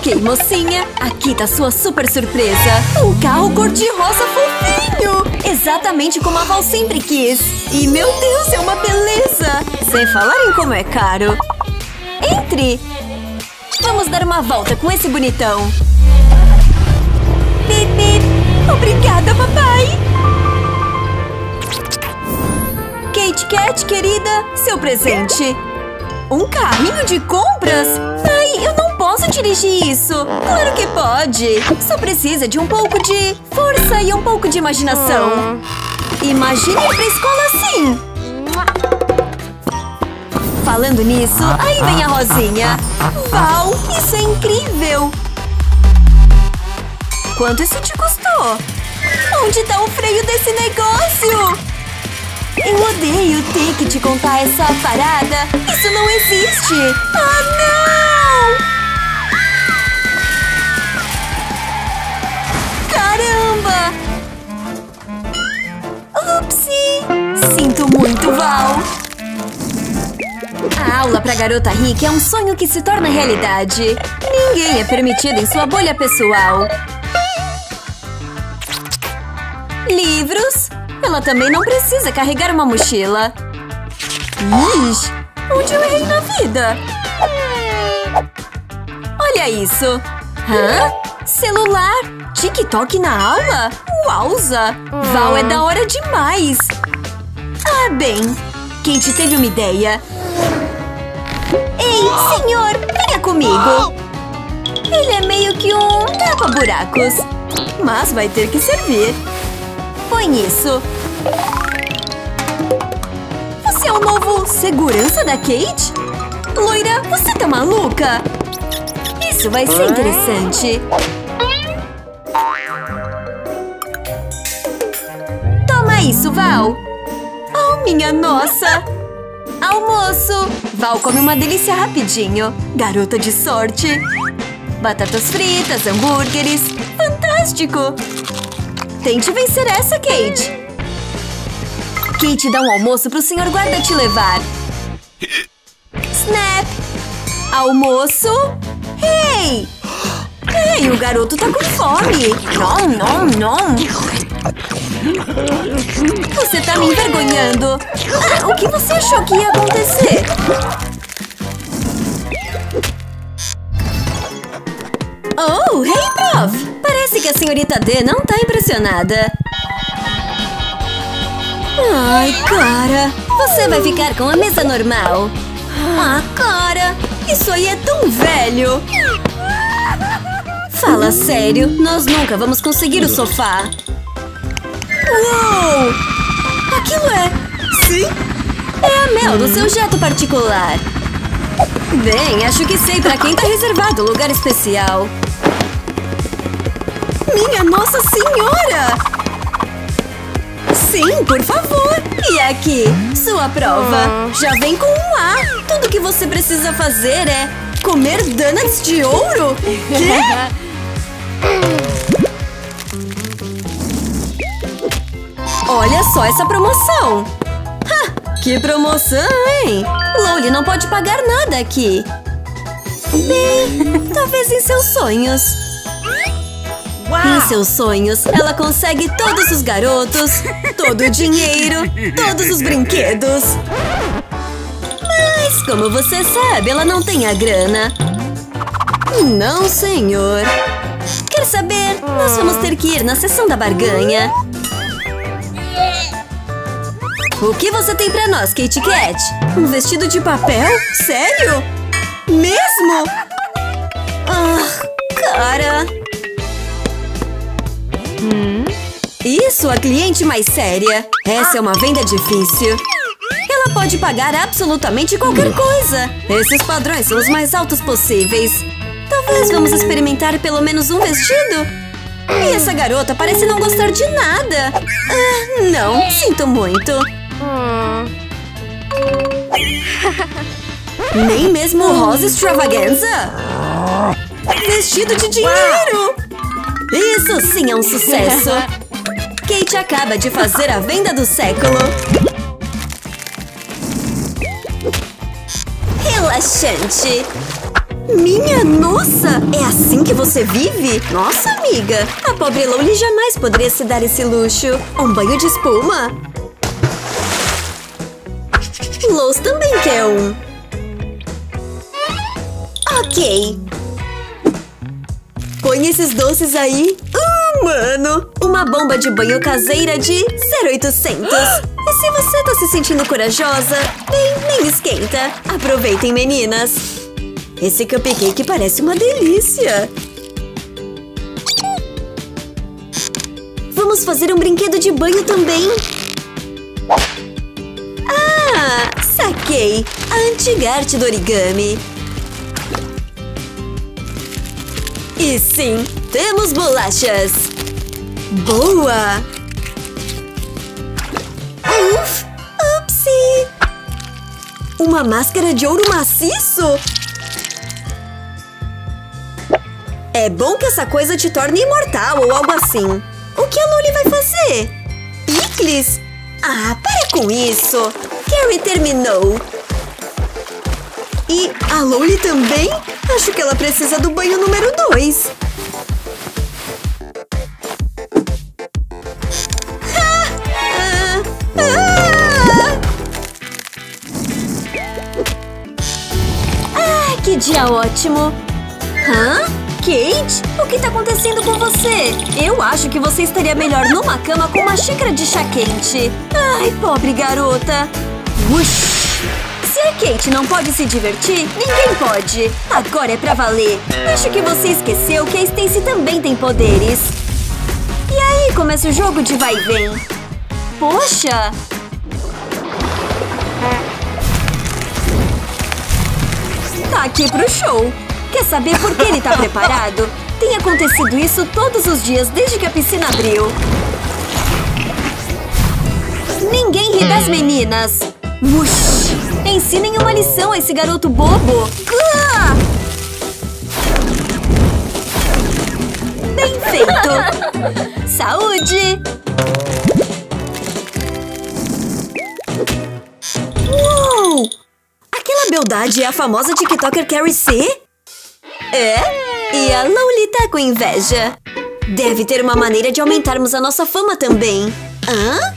Ok, mocinha, aqui tá sua super surpresa. Um carro cor-de-rosa fofinho! Exatamente como a Val sempre quis. E, meu Deus, é uma beleza! Sem falar em como é caro. Entre! Vamos dar uma volta com esse bonitão. Bip, bip. Obrigada, papai! Kate Kat, querida, seu presente. Um carrinho de compras? Ai, eu não posso dirigir isso. Claro que pode. Só precisa de um pouco de força e um pouco de imaginação. Imagine ir pra escola assim. Falando nisso, aí vem a Rosinha. Val, isso é incrível. Quanto isso te custou? Onde tá o freio desse negócio? Eu odeio ter que te contar essa parada. Isso não existe. Ah, não! Caramba! Upsi! Sinto muito, Val. A aula pra garota rica é um sonho que se torna realidade. Ninguém é permitido em sua bolha pessoal. Livros? Ela também não precisa carregar uma mochila. Ixi, onde eu errei na vida? Olha isso. Hã? Celular? TikTok na aula? Uauza! Val é da hora demais. Ah, bem. Kate teve uma ideia. Ei, senhor, venha comigo. Ele é meio que um tapa-buracos. Mas vai ter que servir. Põe isso. Você é o novo segurança da Kate? Loira, você tá maluca? Isso vai ser interessante. Toma isso, Val. Oh, minha nossa. Almoço. Val come uma delícia rapidinho. Garota de sorte. Batatas fritas, hambúrgueres. Fantástico. Tente vencer essa, Kate. Kate dá um almoço pro senhor guarda te levar. Snap. Almoço. Hey! Ei, o garoto tá com fome. Nom, nom, nom. Você tá me envergonhando. Ah, o que você achou que ia acontecer? Oh, hey, prof! Parece que a senhorita D não tá impressionada. Ai, cara, você vai ficar com a mesa normal. Ah, cara, isso aí é tão velho. Fala sério, nós nunca vamos conseguir o sofá. Uou! Aquilo é... Sim? É a Mel do seu jato particular. Bem, acho que sei pra quem tá reservado o lugar especial. Minha Nossa Senhora! Sim, por favor. E aqui, sua prova. Já vem com um A. Tudo que você precisa fazer é comer donuts de ouro? Quê? Olha só essa promoção! Ha! Que promoção, hein? Loli não pode pagar nada aqui. Bem, talvez em seus sonhos. Em seus sonhos, ela consegue todos os garotos, todo o dinheiro, todos os brinquedos. Mas, como você sabe, ela não tem a grana. Não, senhor. Quer saber? Nós vamos ter que ir na seção da barganha. O que você tem pra nós, Kate Kat? Um vestido de papel? Sério? Mesmo? Ah, cara. Isso, a cliente mais séria. Essa é uma venda difícil. Ela pode pagar absolutamente qualquer coisa. Esses padrões são os mais altos possíveis. Talvez vamos experimentar pelo menos um vestido? E essa garota parece não gostar de nada. Ah, não, sinto muito. Nem mesmo o rosa extravaganza? Vestido de dinheiro! Isso sim é um sucesso! Kate acaba de fazer a venda do século. Relaxante. Minha nossa! É assim que você vive? Nossa, amiga! A pobre Lowly jamais poderia se dar esse luxo. Um banho de espuma? Lowe's também quer um. Ok. Põe esses doces aí. Mano! Uma bomba de banho caseira de 0800. E se você tá se sentindo corajosa, bem, nem esquenta. Aproveitem, meninas. Esse cupcake parece uma delícia. Vamos fazer um brinquedo de banho também. Ah, saquei. A antiga arte do origami. E sim, temos bolachas. Boa! Upsi! Uma máscara de ouro maciço? É bom que essa coisa te torne imortal ou algo assim. O que a Lowly vai fazer? Picles? Ah, para com isso! Carrie terminou. E a Lowly também? Acho que ela precisa do banho número 2. Que dia ótimo! Hã? Kate? O que tá acontecendo com você? Eu acho que você estaria melhor numa cama com uma xícara de chá quente. Ai, pobre garota. Ush! Se a Kate não pode se divertir, ninguém pode. Agora é pra valer. Acho que você esqueceu que a Stacy também tem poderes. E aí começa o jogo de vai e vem. Poxa! Tá aqui pro show. Quer saber por que ele tá preparado? Tem acontecido isso todos os dias desde que a piscina abriu. Ninguém ri das meninas. Ush! Ensinem uma lição a esse garoto bobo. Bem feito. Saúde! Uou! Aquela beldade é a famosa TikToker Carrie C? É? E a Lowly tá com inveja. Deve ter uma maneira de aumentarmos a nossa fama também. Hã?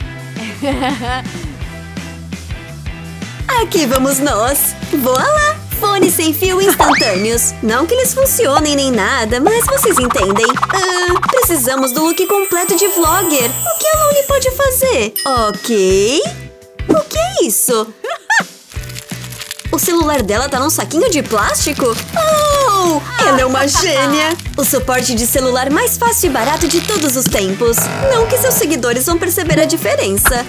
Aqui vamos nós. Voa lá! Fones sem fio instantâneos. Não que eles funcionem nem nada, mas vocês entendem. Precisamos do look completo de vlogger. O que a Lowly pode fazer? Ok. O que é isso? O celular dela tá num saquinho de plástico? Oh! Ela é uma gênia! O suporte de celular mais fácil e barato de todos os tempos. Não que seus seguidores vão perceber a diferença.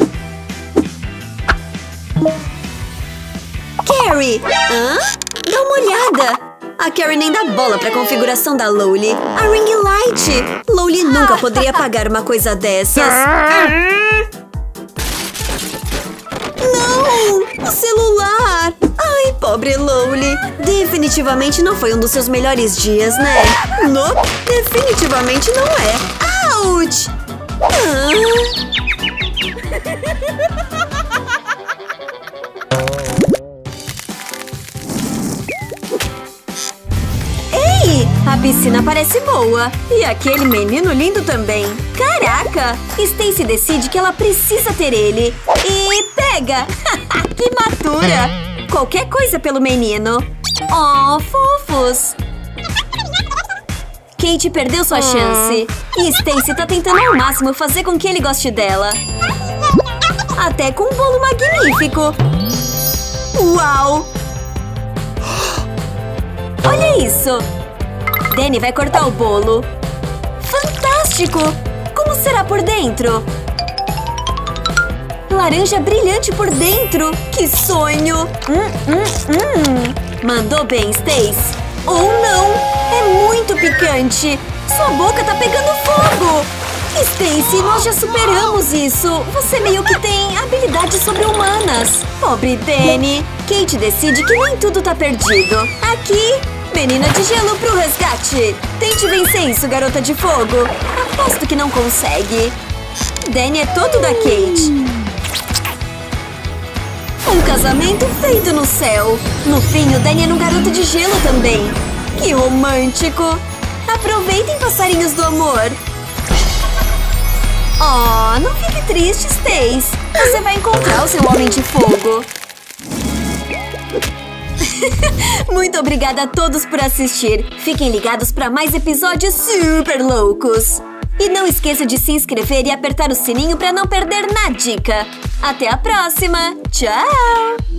Carrie! Hã? Dá uma olhada! A Carrie nem dá bola pra configuração da Lowly. A ring light! Lowly nunca poderia pagar uma coisa dessas. Não! O celular! Ai, pobre Lowly. Definitivamente não foi um dos seus melhores dias, né? Nope, definitivamente não é. Ouch! Ei! A piscina parece boa. E aquele menino lindo também. Caraca! Stacy decide que ela precisa ter ele. E pega! Que matura! Qualquer coisa pelo menino. Oh, fofos! Kate perdeu sua chance. E Stacy tá tentando ao máximo fazer com que ele goste dela. Até com um bolo magnífico. Uau! Olha isso! Danny vai cortar o bolo. Fantástico! Como será por dentro? Laranja brilhante por dentro! Que sonho! Mandou bem, Stacy. Ou não! É muito picante! Sua boca tá pegando fogo! Stacy, nós já superamos isso! Você meio que tem habilidades sobre-humanas! Pobre Danny! Kate decide que nem tudo tá perdido. Aqui, menina de gelo pro resgate! Tente vencer isso, garota de fogo! Aposto que não consegue! Danny é todo da Kate. Um casamento feito no céu. No fim, o Danny era um garoto de gelo também. Que romântico! Aproveitem, passarinhos do amor. Oh, não fique triste, Stace. Você vai encontrar o seu homem de fogo. Muito obrigada a todos por assistir. Fiquem ligados para mais episódios super loucos. E não esqueça de se inscrever e apertar o sininho para não perder nada dica. Até a próxima. Tchau!